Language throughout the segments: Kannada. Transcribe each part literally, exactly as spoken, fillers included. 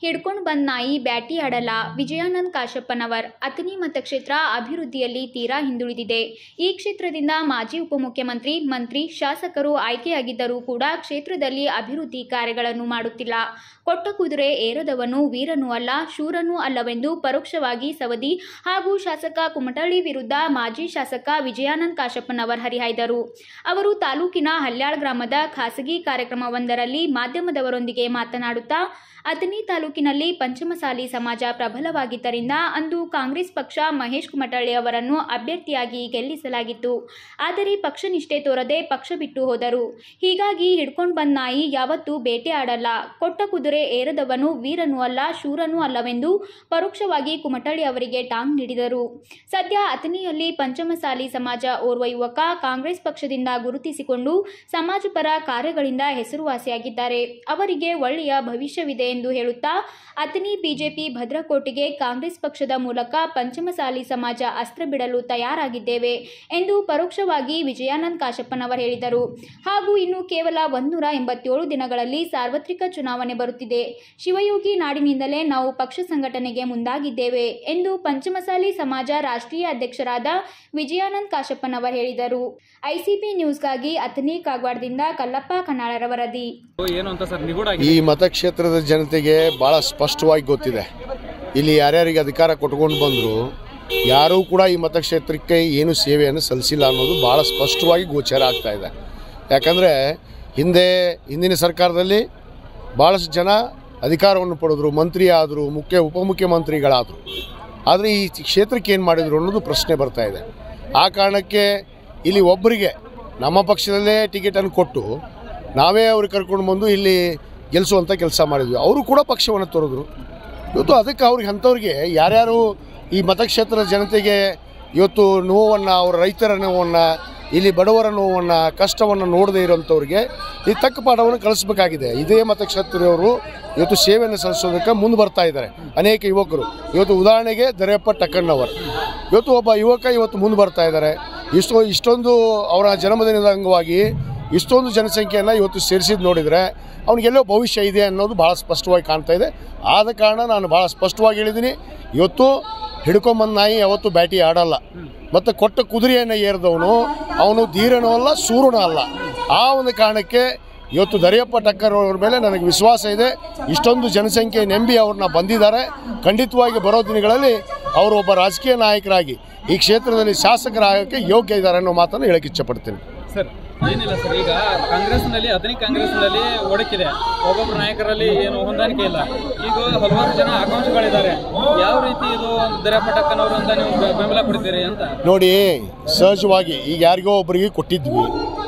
ಹಿಡ್ಕೊಂಡು ಬಂದ ನಾಯಿ ಬ್ಯಾಟಿ ಆಡಲ್ಲ. ವಿಜಯಾನಂದ ಕಾಶಪ್ಪನವರ್ ಅಥಣಿ ಮತಕ್ಷೇತ್ರ ಅಭಿವೃದ್ಧಿಯಲ್ಲಿ ತೀರಾ ಹಿಂದುಳಿದಿದೆ. ಈ ಕ್ಷೇತ್ರದಿಂದ ಮಾಜಿ ಉಪಮುಖ್ಯಮಂತ್ರಿ, ಮಂತ್ರಿ, ಶಾಸಕರು ಆಯ್ಕೆಯಾಗಿದ್ದರೂ ಕೂಡ ಕ್ಷೇತ್ರದಲ್ಲಿ ಅಭಿವೃದ್ಧಿ ಕಾರ್ಯಗಳನ್ನು ಮಾಡುತ್ತಿಲ್ಲ. ಕೊಟ್ಟ ಕುದುರೆ ಏರದವನು ವೀರನೂ ಅಲ್ಲ, ಶೂರನೂ ಅಲ್ಲವೆಂದು ಪರೋಕ್ಷವಾಗಿ ಸವದಿ ಹಾಗೂ ಶಾಸಕ ಕುಮಟಳ್ಳಿ ವಿರುದ್ಧ ಮಾಜಿ ಶಾಸಕ ವಿಜಯಾನಂದ ಕಾಶಪ್ಪನವರ್ ಹರಿಹಾಯ್ದರು. ಅವರು ತಾಲೂಕಿನ ಹಲ್ಯಾಳ್ ಗ್ರಾಮದ ಖಾಸಗಿ ಕಾರ್ಯಕ್ರಮವೊಂದರಲ್ಲಿ ಮಾಧ್ಯಮದವರೊಂದಿಗೆ ಮಾತನಾಡುತ್ತಾ, ಅಥಣಿ ತಾಲೂಕಿನಲ್ಲಿ ಪಂಚಮಸಾಲಿ ಸಮಾಜ ಪ್ರಬಲವಾಗಿದ್ದರಿಂದ ಅಂದು ಕಾಂಗ್ರೆಸ್ ಪಕ್ಷ ಮಹೇಶ್ ಕುಮಟಳ್ಳಿ ಅವರನ್ನು ಅಭ್ಯರ್ಥಿಯಾಗಿ ಗೆಲ್ಲಿಸಲಾಗಿತ್ತು. ಆದರೆ ಪಕ್ಷ ನಿಷ್ಠೆ ತೋರದೆ ಪಕ್ಷ ಬಿಟ್ಟು ಹೋದರು. ಹೀಗಾಗಿ ಹಿಡ್ಕೊಂಡು ಬಂದ ನಾಯಿ ಯಾವತ್ತೂ ಬೇಟೆ ಆಡಲ್ಲ, ಕೊಟ್ಟ ಕುದುರೆ ಏರದವನು ವೀರನೂ ಅಲ್ಲ, ಶೂರನೂ ಅಲ್ಲವೆಂದು ಪರೋಕ್ಷವಾಗಿ ಕುಮಟಳ್ಳಿ ಅವರಿಗೆ ಟಾಂಗ್ ನೀಡಿದರು. ಸದ್ಯ ಅಥಣಿಯಲ್ಲಿ ಪಂಚಮಸಾಲಿ ಸಮಾಜ ಓರ್ವ ಯುವಕ ಕಾಂಗ್ರೆಸ್ ಪಕ್ಷದಿಂದ ಗುರುತಿಸಿಕೊಂಡು ಸಮಾಜಪರ ಕಾರ್ಯಗಳಿಂದ ಹೆಸರುವಾಸಿಯಾಗಿದ್ದಾರೆ. ಅವರಿಗೆ ಒಳ್ಳೆಯ ಭವಿಷ್ಯವಿದೆ ಎಂದು ಹೇಳುತ್ತಾ, ಅಥಣಿ ಬಿಜೆಪಿ ಭದ್ರಕೋಟೆಗೆ ಕಾಂಗ್ರೆಸ್ ಪಕ್ಷದ ಮೂಲಕ ಪಂಚಮಸಾಲಿ ಸಮಾಜ ಅಸ್ತ್ರ ಬಿಡಲು ತಯಾರಾಗಿದ್ದೇವೆ ಎಂದು ಪರೋಕ್ಷವಾಗಿ ವಿಜಯಾನಂದ ಕಾಶಪ್ಪನವರ್ ಹೇಳಿದರು. ಹಾಗೂ ಇನ್ನು ಕೇವಲ ಒಂದೂರ ಎಂಬತ್ತೇಳು ದಿನಗಳಲ್ಲಿ ಸಾರ್ವತ್ರಿಕ ಚುನಾವಣೆ ಬರುತ್ತಿದೆ. ಶಿವಯೋಗಿ ನಾಡಿನಿಂದಲೇ ನಾವು ಪಕ್ಷ ಸಂಘಟನೆಗೆ ಮುಂದಾಗಿದ್ದೇವೆ ಎಂದು ಪಂಚಮಸಾಲಿ ಸಮಾಜ ರಾಷ್ಟ್ರೀಯ ಅಧ್ಯಕ್ಷರಾದ ವಿಜಯಾನಂದ ಕಾಶಪ್ಪನವರ್ ಹೇಳಿದರು. ಐಸಿಬಿ ನ್ಯೂಸ್ಗಾಗಿ ಅಥಣಿ ಕಾಗವಾಡದಿಂದ ಕಲ್ಲಪ್ಪ ಕನ್ನಾಳರ ವರದಿ. ಈ ಮತಕ್ಷೇತ್ರದ ಜನತೆಗೆ ಭಾಳ ಸ್ಪಷ್ಟವಾಗಿ ಗೊತ್ತಿದೆ. ಇಲ್ಲಿ ಯಾರ್ಯಾರಿಗೆ ಅಧಿಕಾರ ಕೊಟ್ಕೊಂಡು ಬಂದರೂ ಯಾರೂ ಕೂಡ ಈ ಮತಕ್ಷೇತ್ರಕ್ಕೆ ಏನು ಸೇವೆಯನ್ನು ಸಲ್ಲಿಸಿಲ್ಲ ಅನ್ನೋದು ಭಾಳ ಸ್ಪಷ್ಟವಾಗಿ ಗೋಚರ ಆಗ್ತಾ ಇದೆ. ಯಾಕಂದರೆ ಹಿಂದೆ ಹಿಂದಿನ ಸರ್ಕಾರದಲ್ಲಿ ಭಾಳಷ್ಟು ಜನ ಅಧಿಕಾರವನ್ನು ಪಡೆದ್ರು, ಮಂತ್ರಿ ಆದರು, ಮುಖ್ಯ ಉಪಮುಖ್ಯಮಂತ್ರಿಗಳಾದರು. ಆದರೆ ಈ ಕ್ಷೇತ್ರಕ್ಕೆ ಏನು ಮಾಡಿದರು ಅನ್ನೋದು ಪ್ರಶ್ನೆ ಬರ್ತಾ ಇದೆ. ಆ ಕಾರಣಕ್ಕೆ ಇಲ್ಲಿ ಒಬ್ಬರಿಗೆ ನಮ್ಮ ಪಕ್ಷದಲ್ಲೇ ಟಿಕೆಟನ್ನು ಕೊಟ್ಟು ನಾವೇ ಅವ್ರಿಗೆ ಕರ್ಕೊಂಡು ಬಂದು ಇಲ್ಲಿ ಗೆಲ್ಲಿಸುವಂಥ ಕೆಲಸ ಮಾಡಿದ್ವಿ. ಅವರು ಕೂಡ ಪಕ್ಷವನ್ನು ತೊರೆದ್ರು. ಇವತ್ತು ಅದಕ್ಕೆ ಅವ್ರಿಗೆ ಅಂಥವ್ರಿಗೆ ಯಾರ್ಯಾರು ಈ ಮತಕ್ಷೇತ್ರದ ಜನತೆಗೆ ಇವತ್ತು ನೋವನ್ನು, ಅವರ ರೈತರ ನೋವನ್ನು, ಇಲ್ಲಿ ಬಡವರ ನೋವನ್ನು, ಕಷ್ಟವನ್ನು ನೋಡದೇ ಇರೋಂಥವ್ರಿಗೆ ಈ ತಕ್ಕ ಪಾಠವನ್ನು ಕಳಿಸ್ಬೇಕಾಗಿದೆ. ಇದೇ ಮತಕ್ಷೇತ್ರದವರು ಇವತ್ತು ಸೇವೆಯನ್ನು ಸಲ್ಲಿಸೋದಕ್ಕೆ ಮುಂದೆ ಬರ್ತಾ ಇದ್ದಾರೆ ಅನೇಕ ಯುವಕರು. ಇವತ್ತು ಉದಾಹರಣೆಗೆ ದರೆಯಪ್ಪ ಟಕ್ಕಣ್ಣವರ್ ಇವತ್ತು ಒಬ್ಬ ಯುವಕ ಇವತ್ತು ಮುಂದೆ ಬರ್ತಾ ಇದ್ದಾರೆ. ಇಷ್ಟೋ ಇಷ್ಟೊಂದು ಅವರ ಜನ್ಮದಿನದ ಅಂಗವಾಗಿ ಇಷ್ಟೊಂದು ಜನಸಂಖ್ಯೆಯನ್ನು ಇವತ್ತು ಸೇರಿಸಿದ್ದು ನೋಡಿದರೆ ಅವನಿಗೆಲ್ಲೋ ಭವಿಷ್ಯ ಇದೆ ಅನ್ನೋದು ಭಾಳ ಸ್ಪಷ್ಟವಾಗಿ ಕಾಣ್ತಾ ಇದೆ. ಆದ ಕಾರಣ ನಾನು ಭಾಳ ಸ್ಪಷ್ಟವಾಗಿ ಹೇಳಿದ್ದೀನಿ, ಇವತ್ತು ಹಿಡ್ಕೊಂಬಂದು ನಾಯಿ ಯಾವತ್ತು ಬ್ಯಾಟಿ ಆಡಲ್ಲ, ಮತ್ತು ಕೊಟ್ಟ ಕುದುರೆಯನ್ನು ಏರಿದವನು ಅವನು ಧೀರನೂ ಅಲ್ಲ, ಶೂರನೂ ಅಲ್ಲ. ಆ ಒಂದು ಕಾರಣಕ್ಕೆ ಇವತ್ತು ದರಿಯಪ್ಪ ಟಕ್ಕರ್ ಅವ್ರ ಮೇಲೆ ನನಗೆ ವಿಶ್ವಾಸ ಇದೆ. ಇಷ್ಟೊಂದು ಜನಸಂಖ್ಯೆ ನಂಬಿ ಅವ್ರನ್ನ ಬಂದಿದ್ದಾರೆ. ಖಂಡಿತವಾಗಿ ಬರೋ ದಿನಗಳಲ್ಲಿ ಅವರು ಒಬ್ಬ ರಾಜಕೀಯ ನಾಯಕರಾಗಿ ಈ ಕ್ಷೇತ್ರದಲ್ಲಿ ಶಾಸಕರಾಗಕ್ಕೆ ಯೋಗ್ಯ ಇದ್ದಾರೆ ಅನ್ನೋ ಮಾತನ್ನು ಹೇಳಕ್ಕೆ ಇಚ್ಛಪಡ್ತೀನಿ. ಸರ್, ಏನಿಲ್ಲ ಸರ್, ಈಗ ಕಾಂಗ್ರೆಸ್ನಲ್ಲಿ ಅಥಣಿ ಕಾಂಗ್ರೆಸ್ನಲ್ಲಿ ಒಡಕಿದೆ, ಒಬ್ಬೊಬ್ಬರು ನಾಯಕರಲ್ಲಿ ಏನು ಹೊಂದಾಣಿಕೆ ಇಲ್ಲ. ಈಗ ಹಲವಾರು ಜನ ಆಕಾಂಕ್ಷಿಗಳಿದ್ದಾರೆ. ಯಾವ ರೀತಿ ಇದು ದರಿಯಪ್ಪ ಟಕ್ಕನವರು ಅಂತ ನೀವು ಬೆಂಬಲ ಕೊಡ್ತೀರಿ ಅಂತ ನೋಡಿ. ಸಹಜವಾಗಿ ಈಗ ಯಾರಿಗೋ ಒಬ್ಬರಿಗೆ ಕೊಟ್ಟಿದ್ವಿ,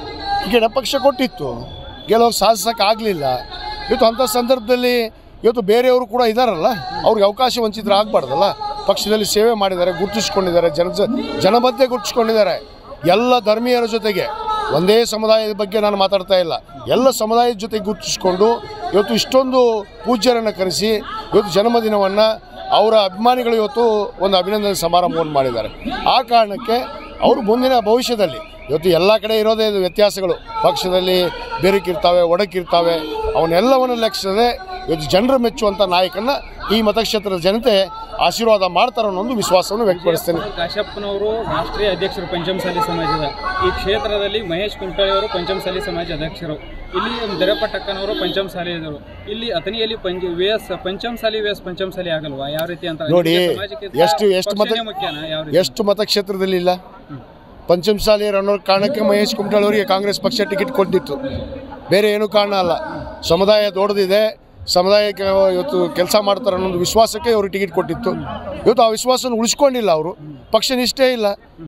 ಈಗ ಪಕ್ಷ ಕೊಟ್ಟಿತ್ತು, ಗೆಲುವು ಸಾಧಿಸೋಕ್ಕಾಗಲಿಲ್ಲ. ಇವತ್ತು ಅಂಥ ಸಂದರ್ಭದಲ್ಲಿ ಇವತ್ತು ಬೇರೆಯವರು ಕೂಡ ಇದ್ದಾರಲ್ಲ, ಅವ್ರಿಗೆ ಅವಕಾಶ ವಂಚಿತರು ಆಗಬಾರ್ದಲ್ಲ. ಪಕ್ಷದಲ್ಲಿ ಸೇವೆ ಮಾಡಿದ್ದಾರೆ, ಗುರುತಿಸ್ಕೊಂಡಿದ್ದಾರೆ, ಜನ ಜನ ಮಧ್ಯೆ ಗುರುತಿಸ್ಕೊಂಡಿದ್ದಾರೆ. ಎಲ್ಲ ಧರ್ಮೀಯರ ಜೊತೆಗೆ, ಒಂದೇ ಸಮುದಾಯದ ಬಗ್ಗೆ ನಾನು ಮಾತಾಡ್ತಾ ಇಲ್ಲ, ಎಲ್ಲ ಸಮುದಾಯದ ಜೊತೆಗೆ ಗುರುತಿಸ್ಕೊಂಡು ಇವತ್ತು ಇಷ್ಟೊಂದು ಪೂಜ್ಯರನ್ನು ಕರೆಸಿ ಇವತ್ತು ಜನ್ಮದಿನವನ್ನು ಅವರ ಅಭಿಮಾನಿಗಳು ಇವತ್ತು ಒಂದು ಅಭಿನಂದನೆ ಸಮಾರಂಭವನ್ನು ಮಾಡಿದ್ದಾರೆ. ಆ ಕಾರಣಕ್ಕೆ ಅವರು ಮುಂದಿನ ಭವಿಷ್ಯದಲ್ಲಿ ಇವತ್ತು ಎಲ್ಲ ಕಡೆ ಇರೋದೇ ವ್ಯತ್ಯಾಸಗಳು, ಪಕ್ಷದಲ್ಲಿ ಬೆರಕಿರ್ತಾವೆ, ಒಡಕಿರ್ತಾವೆ, ಅವನ್ನೆಲ್ಲವನ್ನು ಲೆಕ್ಕಿಸದೆ ಇವತ್ತು ಜನರು ಮೆಚ್ಚುವಂಥ ನಾಯಕನ ಈ ಮತಕ್ಷೇತ್ರದ ಜನತೆ ಆಶೀರ್ವಾದ ಮಾಡ್ತಾರೆ ಅನ್ನೋ ಒಂದು ವಿಶ್ವಾಸವನ್ನು ವ್ಯಕ್ತಪಡಿಸ್ತೇನೆ. ಕಾಶಪ್ಪನವರು ರಾಷ್ಟ್ರೀಯ ಅಧ್ಯಕ್ಷರು ಪಂಚಮಸಾಲಿ ಸಮಾಜದ. ಈ ಕ್ಷೇತ್ರದಲ್ಲಿ ಮಹೇಶ್ ಕುಮಟಳ್ಳಿ ಅವರು ಪಂಚಮಸಾಲಿ ಸಮಾಜ ಅಧ್ಯಕ್ಷರು. ಇಲ್ಲಿ ದರಿಯಪ್ಪ ಟಕ್ಕನವರು ಪಂಚಮಸಾಲಿ ಇದ್ದರು. ಇಲ್ಲಿ ಅಥಣಿಯಲ್ಲಿ ಪಂಚ ವೇಸ್ ಪಂಚಮಸಾಲಿ ವೇಸ್ ಪಂಚಮಸಾಲಿ ಆಗಲ್ವಾ? ಯಾವ ರೀತಿ ಅಂತ ನೋಡಿ. ಎಷ್ಟು ಎಷ್ಟು ಮತ ಎಷ್ಟು ಮತಕ್ಷೇತ್ರದಲ್ಲಿ ಇಲ್ಲ ಪಂಚಮಸಾಲಿಯರು ಅನ್ನೋ ಕಾರಣಕ್ಕೆ ಮಹೇಶ್ ಕುಮಟಳ್ಳಿ ಅವರಿಗೆ ಕಾಂಗ್ರೆಸ್ ಪಕ್ಷ ಟಿಕೆಟ್ ಕೊಟ್ಟಿತ್ತು, ಬೇರೆ ಏನೂ ಕಾರಣ ಅಲ್ಲ. ಸಮುದಾಯ ದೊಡ್ಡದಿದೆ, ಸಮುದಾಯಕ್ಕೆ ಇವತ್ತು ಕೆಲಸ ಮಾಡ್ತಾರೆ ಅನ್ನೋದು ವಿಶ್ವಾಸಕ್ಕೆ ಅವರು ಟಿಕೆಟ್ ಕೊಟ್ಟಿತ್ತು. ಇವತ್ತು ಆ ವಿಶ್ವಾಸವನ್ನು ಉಳಿಸ್ಕೊಂಡಿಲ್ಲ, ಅವರು ಪಕ್ಷ ನಿಷ್ಠೆ ಇಲ್ಲ.